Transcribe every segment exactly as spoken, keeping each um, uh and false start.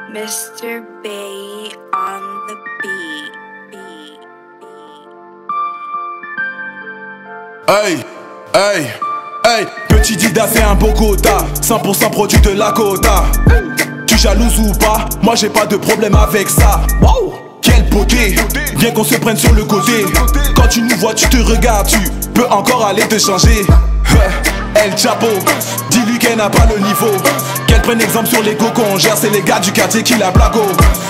Mister Bay on the beat. beat, beat. Hey, hey, hey, petit Dida c'est un Bogota, cent pour cent produit de la Cota. Tu jalouses ou pas, moi j'ai pas de problème avec ça. Wow, quelle beauté, bien qu'on se prenne sur le côté. Quand tu nous vois, tu te regardes, tu peux encore aller te changer. El Chapo, dis-lui qu'elle n'a pas le niveau. Qu'elle prenne exemple sur les go qu'on gère, c'est les gars du quartier qui la blago.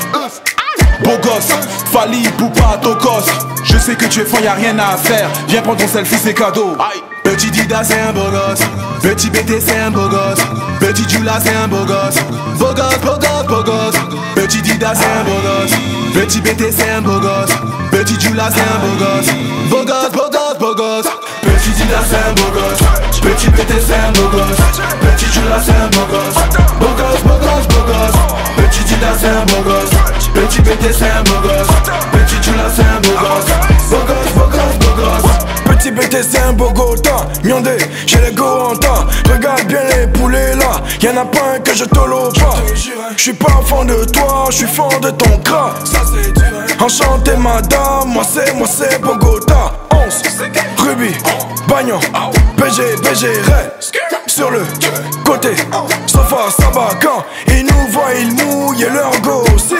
Beau gosse, Fali, Poupa, Tokos. Je sais que tu es fond, y'a rien à faire. Viens prendre ton selfie, c'est cadeau. Petit Dida c'est un beau gosse, petit B T c'est un beau gosse, petit Jula c'est un beau gosse. Beau gosse, beau gosse, beau gosse. Petit Dida c'est un beau gosse, petit B T c'est un beau gosse, petit Jula c'est un beau gosse. Beau gosse, beau gosse, beau gosse. Petit Dida c'est un beau gosse, petit B T c'est un beau gosse, petit Jula c'est un beau gosse. Beau gosse, beau gosse, beau gosse. Petit Dida c'est un beau gosse, petit B T c'est un beau gosse, petit Jula c'est un beau gosse. Beau gosse, beau gosse, beau gosse. Petit B T c'est un Bogota, Miondé, j'ai les go en temps. Regarde bien les poulets là, y'en a pas un que je tolo pas. J'suis pas fan de toi, j'suis fan de ton gras. Enchanté madame, moi c'est, moi c'est Bogota. Onze, Ruby, Bagnon, B G, B G, Ray. Sur le côté, Sofa, Saba, quand ils nous voient, ils mouillent leur go aussi.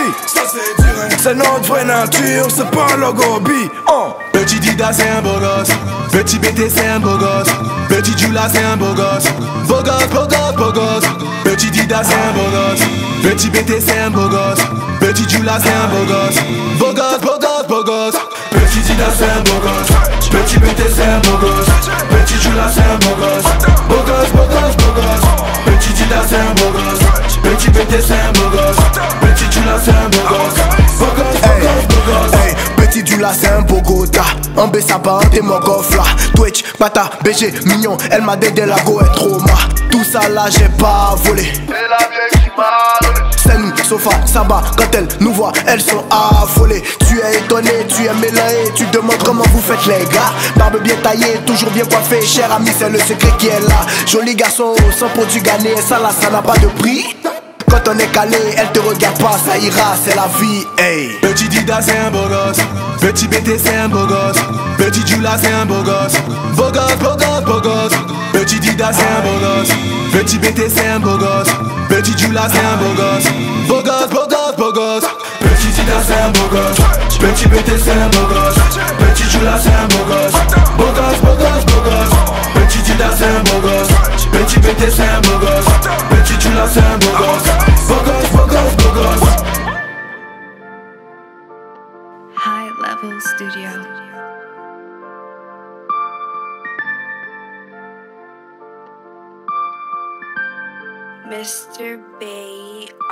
C'est notre vraie nature, c'est pas leur gobi. Oh. Petit Dida c'est un beau gosse, petit B T c'est un beau gosse, petit Jula c'est un beau gosse. Beau gosse, beau gosse, beau gosse. Petit Dida c'est un beau gosse, petit B T c'est un beau gosse, petit Jula c'est un beau gosse. Beau gosse, beau gosse, beau gosse. Petit Dida c'est un beau gosse, petit B T c'est un beau gosse, petit Jula c'est un beau gosse. Beau gosse, beau gosse, beau gosse. Petit Dida c'est un beau gosse, petit B T c'est un beau gosse, petit Jula c'est un beau gosse. Beau gosse, beau gosse, beau gosse. Hey, petit Jula c'est un Bogota, en B ça part t'es mon goff là. Twitch, Pata, B G, mignon, elle m'a dédé la go et trauma. Tout ça là j'ai pas volé. C'est la vieille qui m'a donné. C'est nous, Sofa, Saba, quand elles nous voient, elles sont affolées. Tu es étonné, tu es mélangé, tu demandes comment vous faites les gars. Barbe bien taillée, toujours bien coiffée, cher ami c'est le secret qui est là. Joli garçon, sans produit gagné, ça là ça n'a pas de prix. Quand on est calé, elle te regarde pas, ça ira, c'est la vie, hey. Petit Dida c'est un beau gosse, petit B T c'est un beau gosse, petit Jula c'est un beau gosse. Beau gosse, beau gosse, beau gosse. Petit Dida c'est un beau gosse, petit B T c'est un beau gosse, petit Jula c'est un beau gosse. Beau gosse, beau gosse, beau gosse. Petit Dida c'est un beau gosse, petit B T c'est un beau gosse, petit Jula c'est un beau gosse. Beau gosse, beau gosse, beau gosse. Petit Dida c'est un beau gosse, petit B T c'est un beau gosse, petit Jula c'est un beau gosse. Beau gosse, beau gosse, beau gosse. High Level Studio. Mister Bay